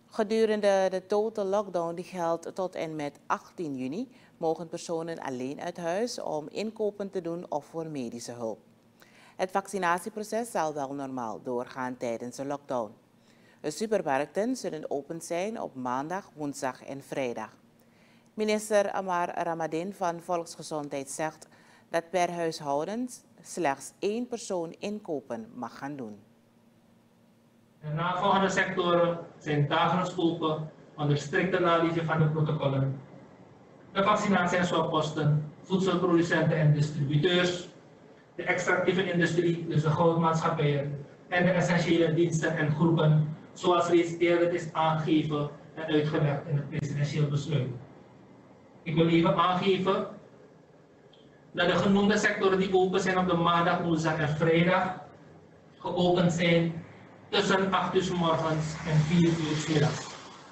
Gedurende de total lockdown die geldt tot en met 18 juni mogen personen alleen uit huis om inkopen te doen of voor medische hulp. Het vaccinatieproces zal wel normaal doorgaan tijdens de lockdown. De supermarkten zullen open zijn op maandag, woensdag en vrijdag. Minister Amar Ramadan van Volksgezondheid zegt dat per huishouden slechts 1 persoon inkopen mag gaan doen. De navolgende sectoren zijn dagelijks open onder strikte naleving van de protocollen. De vaccinatie- en swapposten, voedselproducenten en distributeurs, de extractieve industrie, dus de goudmaatschappijen, en de essentiële diensten en groepen, zoals reeds eerder is aangegeven en uitgelegd in het presidentieel besluit. Ik wil even aangeven dat de genoemde sectoren die open zijn op de maandag, woensdag en vrijdag geopend zijn tussen 8 uur 's morgens en 4 uur 's middags.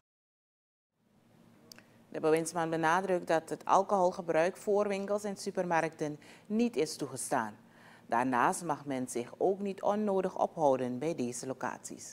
De bewindsman benadrukt dat het alcoholgebruik voor winkels en supermarkten niet is toegestaan. Daarnaast mag men zich ook niet onnodig ophouden bij deze locaties.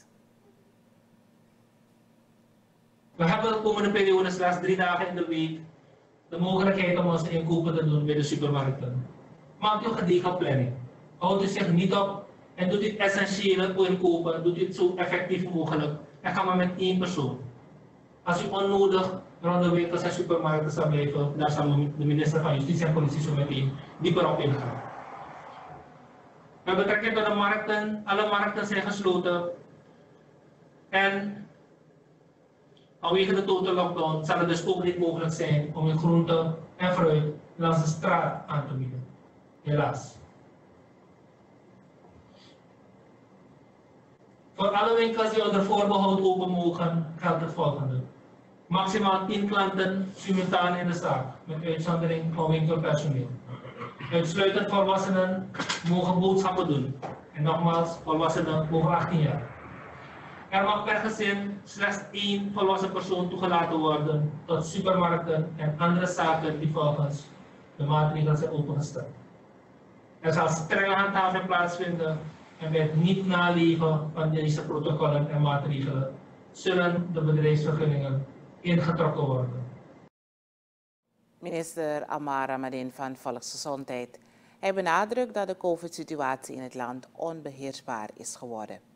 We hebben de komende periode slechts 3 dagen in de week de mogelijkheid om onze inkopen te doen bij de supermarkten. Maakt u gedegen planning. Houdt u zich niet op en doet u het essentiële inkopen, doet u het zo effectief mogelijk en ga maar met 1 persoon. Als u onnodig rond de winkels en supermarkten zal blijven, daar zal de minister van Justitie en Politie zo meteen dieper op ingaan. Met betrekking tot de markten, alle markten zijn gesloten en vanwege de total lockdown zal het dus ook niet mogelijk zijn om uw groente en fruit langs de straat aan te bieden. Helaas. Voor alle winkels die onder voorbehoud open mogen, geldt het volgende. Maximaal 10 klanten simultaan in de zaak, met uitzondering van winkelpersoneel. Uitsluitend volwassenen mogen boodschappen doen. En nogmaals, volwassenen boven 18 jaar. Er mag per gezin slechts 1 volwassen persoon toegelaten worden tot supermarkten en andere zaken die volgens de maatregelen zijn opengesteld. Er zal strenge handhaving plaatsvinden en bij het niet naleven van deze protocollen en maatregelen zullen de bedrijfsvergunningen ingetrokken worden. Minister Amar Ramadan van Volksgezondheid. Hij benadrukt dat de COVID-situatie in het land onbeheersbaar is geworden.